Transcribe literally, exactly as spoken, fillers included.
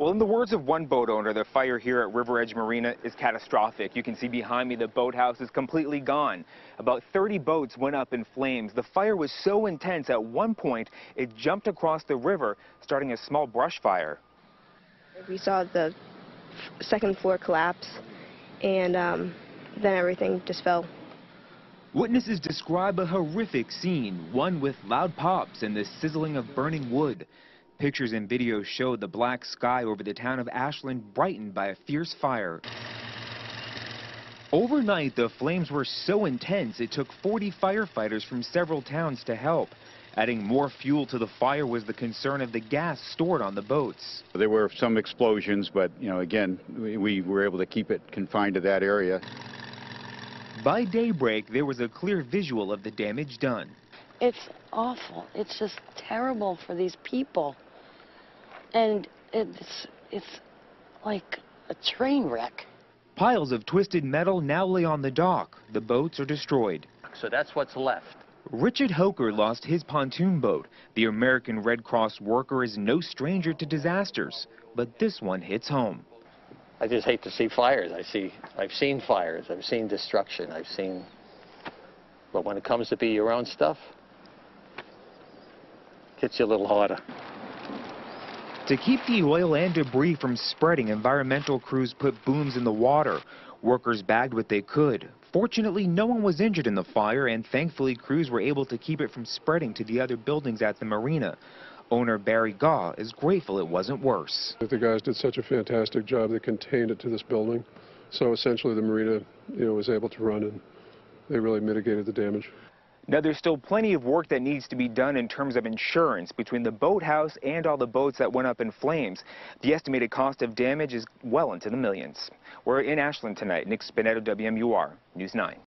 Well, in the words of one boat owner, the fire here at River Edge Marina is catastrophic. You can see behind me the boathouse is completely gone. About thirty boats went up in flames. The fire was so intense at one point it jumped across the river, starting a small brush fire. We saw the second floor collapse, and um, then everything just fell. Witnesses describe a horrific scene, one with loud pops and the sizzling of burning wood. Pictures and videos showed the black sky over the town of Ashland brightened by a fierce fire. Overnight, the flames were so intense it took forty firefighters from several towns to help. Adding more fuel to the fire was the concern of the gas stored on the boats. There were some explosions, but, you know, again, we, we were able to keep it confined to that area. By daybreak, there was a clear visual of the damage done. It's awful. It's just terrible for these people. And it's, it's like a train wreck. Piles of twisted metal now lay on the dock. The boats are destroyed. So that's what's left. Richard Hoker lost his pontoon boat. The American Red Cross worker is no stranger to disasters, but this one hits home. I just hate to see fires. I see, I've seen fires. I've seen destruction. I've seen, but when it comes to be your own stuff, it hits you a little harder. To keep the oil and debris from spreading, environmental crews put booms in the water. Workers bagged what they could. Fortunately, no one was injured in the fire, and thankfully crews were able to keep it from spreading to the other buildings at the marina. Owner Barry Gaw is grateful it wasn't worse. The guys did such a fantastic job. They contained it to this building. So essentially the marina, you know, was able to run, and they really mitigated the damage. Now, there's still plenty of work that needs to be done in terms of insurance between the boathouse and all the boats that went up in flames. The estimated cost of damage is well into the millions. We're in Ashland tonight. Nick Spinetto, W M U R News nine.